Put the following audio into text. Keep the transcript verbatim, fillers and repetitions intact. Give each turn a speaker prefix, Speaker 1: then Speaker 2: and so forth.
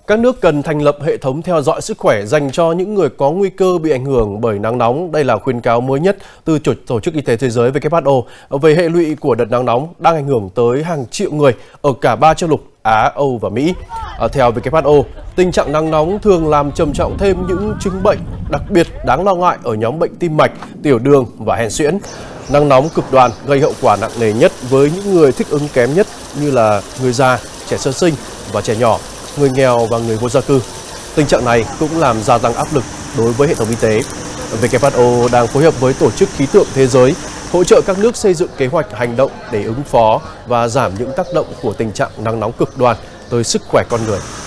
Speaker 1: Các nước cần thành lập hệ thống theo dõi sức khỏe dành cho những người có nguy cơ bị ảnh hưởng bởi nắng nóng. Đây là khuyến cáo mới nhất từ Tổ chức Y tế Thế giới W H O về hệ lụy của đợt nắng nóng đang ảnh hưởng tới hàng triệu người ở cả ba châu lục Á, Âu và Mỹ. Theo W H O, tình trạng nắng nóng thường làm trầm trọng thêm những chứng bệnh đặc biệt đáng lo ngại ở nhóm bệnh tim mạch, tiểu đường và hen suyễn. Nắng nóng cực đoan gây hậu quả nặng nề nhất với những người thích ứng kém nhất như là người già, trẻ sơ sinh và trẻ nhỏ, người nghèo và người vô gia cư. Tình trạng này cũng làm gia tăng áp lực đối với hệ thống y tế. W H O đang phối hợp với Tổ chức Khí tượng Thế giới hỗ trợ các nước xây dựng kế hoạch hành động để ứng phó và giảm những tác động của tình trạng nắng nóng cực đoan tới sức khỏe con người.